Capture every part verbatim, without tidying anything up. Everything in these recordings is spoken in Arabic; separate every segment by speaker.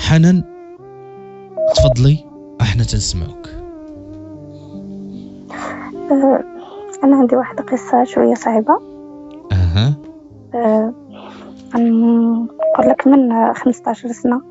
Speaker 1: حنان تفضلي احنا تنسمعوك.
Speaker 2: أه انا عندي واحد قصه شويه صعيبه.
Speaker 1: اها
Speaker 2: أه نقول لك من خمسطاش سنه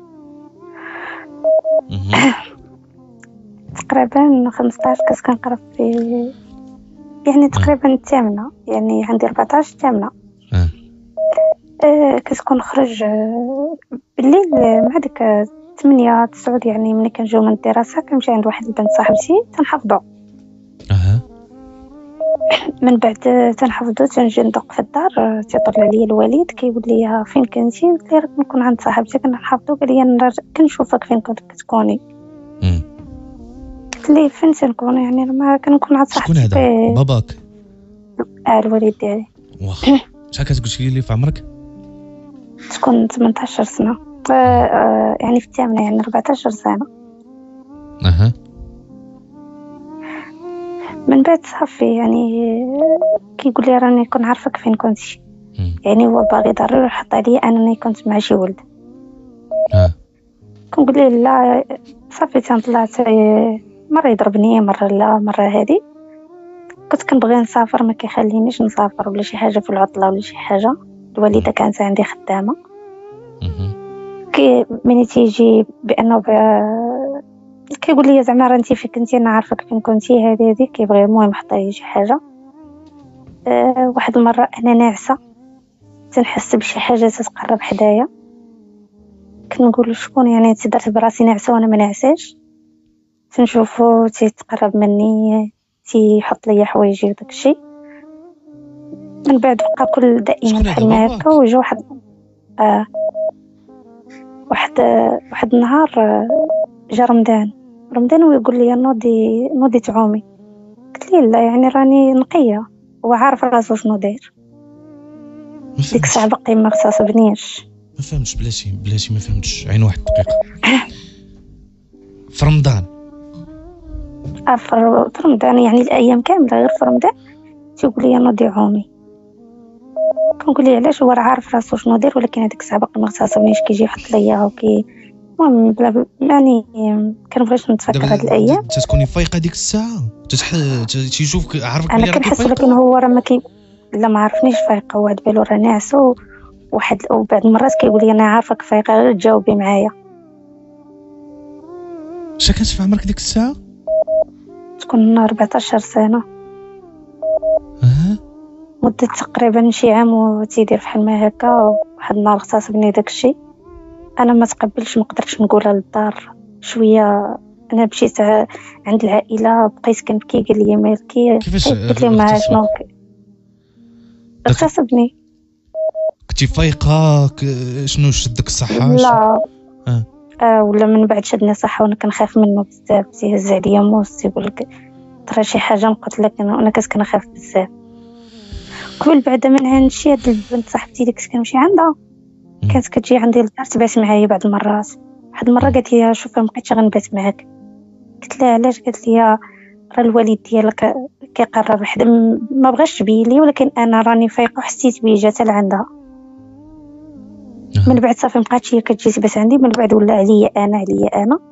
Speaker 2: تقريبا خمسطاش كنت كنقرا في يعني تقريبا الثامنه، يعني عندي أربعطاش الثامنه.
Speaker 1: اه
Speaker 2: أه كنت كنخرج أه بالليل مع ديك ثمانية تسعة، يعني ملي كنجيو من الدراسه كنمشي عند واحد البنت صاحبتي تنحفظو.
Speaker 1: اها
Speaker 2: من بعد تنحفظو تنجي ندق في الدار، تيطلع لي الوالد كيقول لي فين كنتي؟ قلت لي راه كنكون عند صاحبتي كنحفظو. قال لي نرجع كنشوفك فين كنت كتكوني.
Speaker 1: امم
Speaker 2: قلت لي فين تنكون؟ يعني ما كنكون عند
Speaker 1: شكون
Speaker 2: صاحبتي.
Speaker 1: هذا؟ باباك؟
Speaker 2: اه الوالد ديالي.
Speaker 1: واخا شحال كتقولي لي في عمرك؟
Speaker 2: تكون ثمنطاش سنه. آه آه يعني في الثامنه، يعني أربعطاش سنه.
Speaker 1: اها
Speaker 2: من بعد صافي يعني كيقول لي راني كون عارفك فين كنتي.
Speaker 1: مم.
Speaker 2: يعني هو باغي ضروري يحط عليا انني كنت مع شي ولد.
Speaker 1: ها
Speaker 2: كنقول ليه لا. صافي تنطلعت مره يضربني مره لا مره هذه. كنت كنبغي نسافر ما كيخلينيش نسافر ولا شي حاجه في العطله ولا شي حاجه. الوالده كانت عندي خدامه.
Speaker 1: مهم.
Speaker 2: كي من تيجي بانه ب... كيقول لي زعما راه انت فين كنتي، انا عارفك فين كنتي. هذه هذه كيبغي المهم يحط لي شي حاجه. أه واحد المره انا ناعسه تنحس بشي حاجه تتقرب حدايا. كنقول شكون يعني؟ تدرت براسي ناعسه وانا ما ناعساش. تنشوفو تيتقرب مني تيحط لي حوايجي وداك الشيء. من بعد بقى كل دائما
Speaker 1: شكون هذا
Speaker 2: بحال ما
Speaker 1: باباك؟
Speaker 2: هكا. وجا واحد آه واحد آه واحد النهار آه جا رمضان رمضان ويقول لي نوضي نوضي تعومي. قلت لي لا، يعني راني نقيه. هو عارف راسو شنو داير.
Speaker 1: ما
Speaker 2: ديك
Speaker 1: فهمتش
Speaker 2: الساعه باقي ما اغتصبنيش.
Speaker 1: ما فهمتش بلاتي بلاتي ما فهمتش. عين واحد الدقيقه. في رمضان
Speaker 2: آه في في رمضان، يعني الايام كامله غير في رمضان تيقول لي نوضي عومي. كنقول ليه علاش؟ هو راه عارف راسو شنو داير، ولكن هذيك الساعه باقي ما اغتصبنيش. كيجي يحط ليا وكي المهم بلا بلا يعني كنبغيش نتفكر هاد الايام.
Speaker 1: تتكوني فايقه ديك الساعه تتح... تيشوفك عارفك
Speaker 2: انا
Speaker 1: بلي راكي
Speaker 2: كنحس،
Speaker 1: فايقه.
Speaker 2: ولكن هو راه ما كي لا ما عرفنيش فايقه. هو عاد بالو راه ناعسه. واحد وبعد المرات كيقول لي انا عارفك فايقه غير تجاوبي معايا.
Speaker 1: اش كانت في عمرك ديك الساعه؟
Speaker 2: تكون أربعطاش سنه.
Speaker 1: اها
Speaker 2: مدة تقريبا شي عام وتيدير بحال ما هكا. واحد النهار اغتصبني داك الشيء. انا ما تقبلش، ما قدرتش نقولها للدار. شويه انا مشيت عند العائله بقيت كنبكي. قال لي مالكي؟
Speaker 1: كيفاش
Speaker 2: قلت لهم ما شنو اغتصبني.
Speaker 1: كنتي فايقه ك... شنو شدك الصحه؟
Speaker 2: لا
Speaker 1: آه.
Speaker 2: آه ولا من بعد شدني صح وانا كنخاف منه بزاف. تيهز عليا موس تيقول لك ترى شي حاجه نقول لك. انا كنت كنخاف بزاف. قبل بعدا من هادشي هاد البنت صاحبتي اللي كنت كنمشي عندها كانت كتجي عندي للدار تبات معايا بعض المرات. واحد المره قالت لي شوف ما بقيتش غنبات معاك. قلت لها علاش؟ قالت لي راه الوالد ديالك كيقرر حدا. ما بغاش تبين لي، ولكن انا راني فايقه وحسيت بيه. جات لعندها. من بعد صافي مبقاتش هي كتجي تبات عندي. من بعد ولا عليا انا عليا انا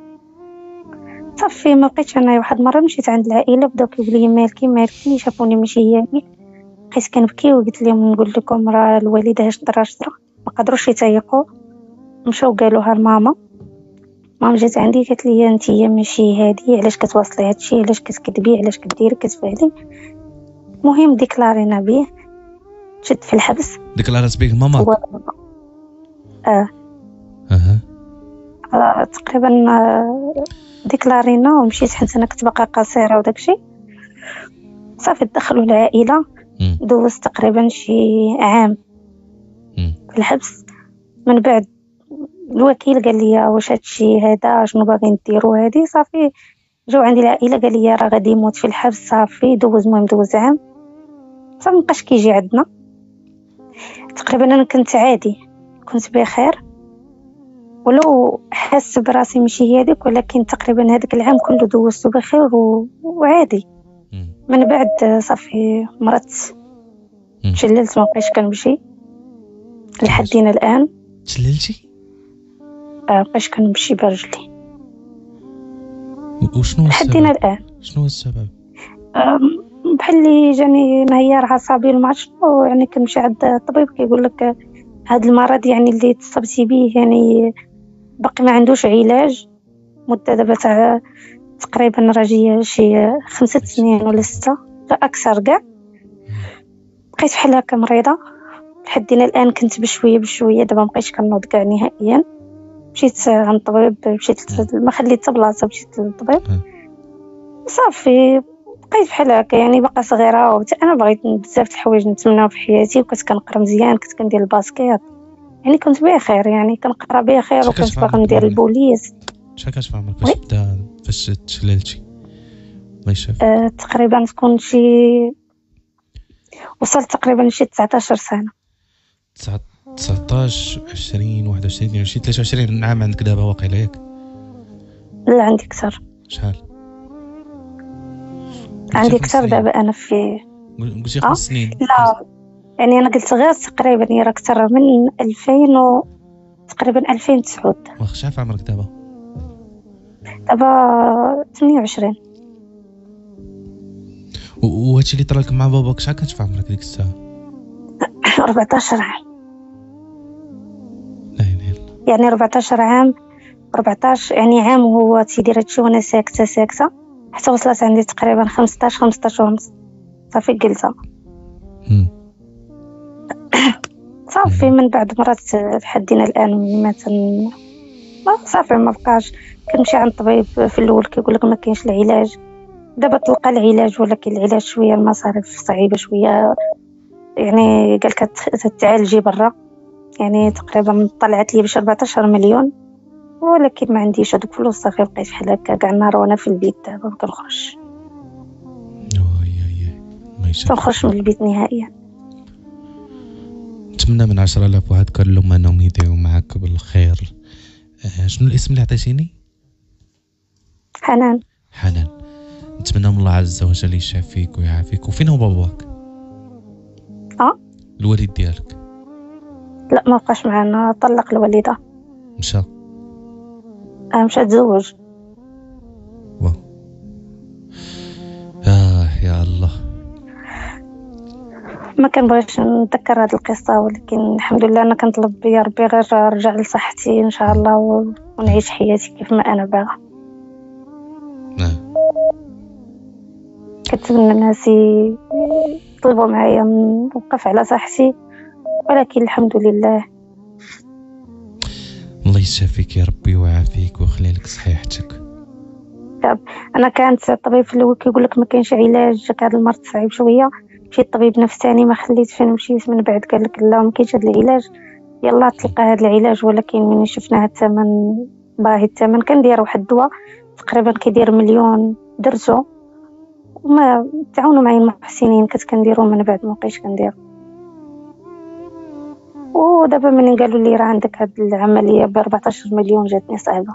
Speaker 2: صافي ما بقيتش انا. واحد المره مشيت عند العائله بداو كيقولوا لي مالكي مالكي. شافوني ماشي هي بقيت كنبكي وقلت لهم نقول لكم راه الوالده شطره شطره. ما قدروش يتيقوا. مشاو قالوها لماما. ماما جات عندي قالت لي انتيا ماشي هادي، علاش كتواصلي هادشي؟ علاش كتكذبي؟ علاش كديري كتفعلي؟ المهم ديكلارينا بيه. شد في الحبس.
Speaker 1: ديكلارات بيه ماماك؟
Speaker 2: و... اه
Speaker 1: اها
Speaker 2: آه، تقريبا آه، ديكلارينا ومشيت حيت انا كنت باقا قصيره وداكشي. صافي دخلوا العائله.
Speaker 1: مم.
Speaker 2: دوزت تقريبا شي عام
Speaker 1: مم.
Speaker 2: في الحبس. من بعد الوكيل قال لي واش هادشي هذا شنو باغيين ديروا هادي. صافي جاو عندي العائله قال لي راه غادي يموت في الحبس. صافي دوز المهم دوز عام. صافي مابقاش كيجي عندنا. تقريبا انا كنت عادي كنت بخير، ولو حاس براسي ماشي هي هذيك، ولكن تقريبا هذاك العام كله دوزته بخير و... وعادي.
Speaker 1: مم.
Speaker 2: من بعد صافي مرضت
Speaker 1: مم.
Speaker 2: تشللت ما بقيتش كنمشي لحدين الان.
Speaker 1: تشللتي؟
Speaker 2: مابقاش كنمشي برجلي
Speaker 1: وشنو
Speaker 2: لحدينا
Speaker 1: السبب
Speaker 2: الان.
Speaker 1: شنو السبب
Speaker 2: أم، بحال اللي جاني انهيار عصبي ما عرفتش شنو، يعني كنمشي عند الطبيب كيقول لك هذا المرض يعني اللي تصبتي به يعني باقي ما عندوش علاج. مده دابا تاع تقريبا راجيه شي خمسة سنين ولا ستة اكثر كاع. بقيت بحال هكا مريضه لحدينا الان. كنت بشويه بشويه دابا مابقيتش كنوض كاع نهائيا. مشيت عند الطبيب، مشيت ما خليت حتى بلاصه، مشيت للطبيب صافي. بقيت بحال هكا يعني باقا صغيره، وحتى انا بغيت بزاف د الحوايج نتمناو في حياتي، وكنت كنقرا مزيان، كنت كندير الباسكيت، يعني كنت بخير، يعني كنقرا بخير وكنت باغا ندير البوليس.
Speaker 1: شحال كانت في عمرك فاش بدا فاش تشللتي الله يشافيك؟
Speaker 2: أه تقريبا تكون شي وصلت تقريبا شي تسعطاش سنه.
Speaker 1: تسعطاش عشرين واحد وعشرين اثنين وعشرين ثلاثة وعشرين عام عندك دابا واقيلا ياك؟
Speaker 2: لا عندي اكثر.
Speaker 1: شحال
Speaker 2: عندي اكثر دابا انا في
Speaker 1: قلتي خمس سنين؟
Speaker 2: لا يعني انا قلت غير تقريبا يرى اكثر من ألفين و تقريبا ألفين وتسعة.
Speaker 1: واخا شحال في عمرك دابا؟
Speaker 2: دابا ثمانية وعشرين.
Speaker 1: وهادشي اللي طرالك مع باباك شحال كانت في عمرك ديك الساعه؟
Speaker 2: أربعطاش عام.
Speaker 1: لا اله الا الله.
Speaker 2: يعني أربعطاش عام، أربعطاش يعني عام وهو تيدير هادشي وانا ساكته ساكته حتى وصلت عندي تقريبا خمسطاش خمسطاش ونص صافي جلسه. صافي من بعد مرات لحدينا الان ما تن ما صافي ما بقاش. كنمشي عند الطبيب في الاول كيقول لك ما كاينش العلاج، دابا تلقى العلاج ولكن العلاج شويه المصاريف صعيبه شويه، يعني قال لك تعالجي برا، يعني تقريبا طلعت لي باش أربعطاش مليون، ولكن ما عنديش هذوك الفلوس. صافي بقيت بحال هكا كاع النهار وانا في البيت دابا ما كنخرجش. ما نخرجش من البيت نهائيا.
Speaker 1: نتمنى من عشرة آلاف واحد كان لهم انهم يديروا معاك بالخير. آه شنو الاسم اللي عطيتيني؟
Speaker 2: حنان.
Speaker 1: حنان. نتمنى من الله عز وجل يشافيك ويعافيك. وفين هو باباك؟
Speaker 2: اه
Speaker 1: الوالد ديالك؟
Speaker 2: لا ما بقاش معنا، طلق الوالده.
Speaker 1: مشى؟
Speaker 2: اه مشى تزوج.
Speaker 1: واو. اه يا الله.
Speaker 2: ما كنبغيش نتذكر هذه القصه، ولكن الحمد لله انا كنطلب يا ربي غير رجع لصحتي ان شاء الله ونعيش حياتي كيف ما انا باغا.
Speaker 1: نعم.
Speaker 2: كنتمنى الناس يطلبوا معايا نوقف على صحتي، ولكن الحمد لله.
Speaker 1: الله يشافيك يا ربي ويعافيك ويخلي لك صحيحتك.
Speaker 2: انا كانت الطبيب في الاول كيقول لك ما كاينش علاج، هذا المرض صعيب شويه. مشيت طبيب نفساني ما خليت فين مشيت، من بعد قال لك لا ما كاينش هذا العلاج، يلا تلقى هذا العلاج. ولكن من شفنا الثمن باهي، الثمن كندير واحد الدواء تقريبا كيدير مليون درتو، وما تعاونوا معايا المحسنين كنت كنديرو، من بعد ما بقيتش كندير. ودابا من قالوا لي راه عندك هاد العمليه ب أربعطاش مليون جاتني صعيبه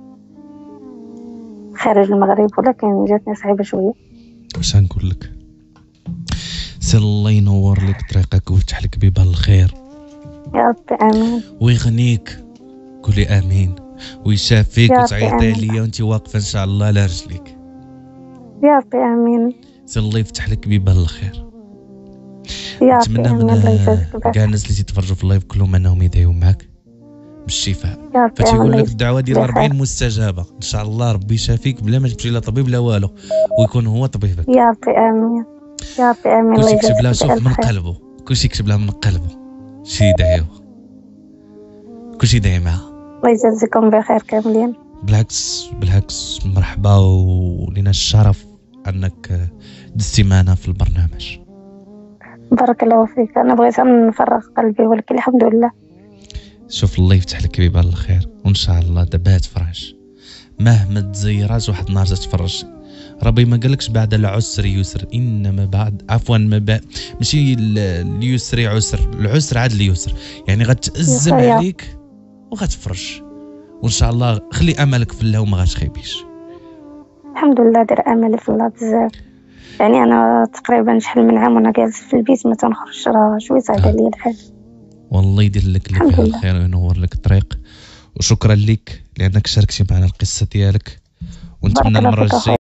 Speaker 2: خارج المغرب، ولكن جاتني صعيبه شويه.
Speaker 1: واش نقول لك؟ سي الله ينور لك طريقك ويفتح لك بيبان الخير
Speaker 2: يا ربي امين.
Speaker 1: ويغنيك، قولي امين. ويشافيك وتعيطي ليا وانت واقفه ان شاء الله على رجليك.
Speaker 2: يا ربي امين.
Speaker 1: سي الله يفتح لك بيبان الخير.
Speaker 2: يا ربي امين. الله يجازيك.
Speaker 1: كاع الناس اللي تيتفرجوا في اللايف كلهم انهم يدعيو معاك بالشفاء،
Speaker 2: يا ربي
Speaker 1: فتيقول لك الدعوه ديال أربعين مستجابه ان شاء الله. ربي يشافيك بلا ما تمشي لا طبيب لا والو، ويكون هو طبيبك.
Speaker 2: يا ربي امين. يا ربي امين.
Speaker 1: كلشي يكتب لها شوف من قلبه، كلشي يكتب لها من قلبه شي يدعيو، كلشي يدعي معها.
Speaker 2: الله يجازيكم بخير كاملين.
Speaker 1: بالعكس بالعكس مرحبا، ولينا الشرف انك دزتي معنا في البرنامج.
Speaker 2: بارك الله فيك. انا بغيت نفرغ قلبي ولكن الحمد لله.
Speaker 1: شوف الله يفتح لك بيبان الخير، وان شاء الله دابا تفرج مهما تزيرات واحد النهار تتفرج. ربي ما قالكش بعد العسر يسر، انما بعد عفوا ما بعد ماشي اليسر عسر، العسر عاد اليسر، يعني غتأزم عليك وغتفرج. وان شاء الله خلي املك في الله وما غتخيبيش.
Speaker 2: الحمد لله دير املي في الله بزاف. يعني انا تقريبا شحال من عام وانا جالس في البيت ما تنخرجش، راه شويه صعيب عليا الحال.
Speaker 1: والله يدير لك اللي فيها الخير وينور لك الطريق، وشكرا لك لانك شاركتي معنا القصه ديالك، ونتمنى
Speaker 2: بارك الله
Speaker 1: المره
Speaker 2: فيك
Speaker 1: الجايه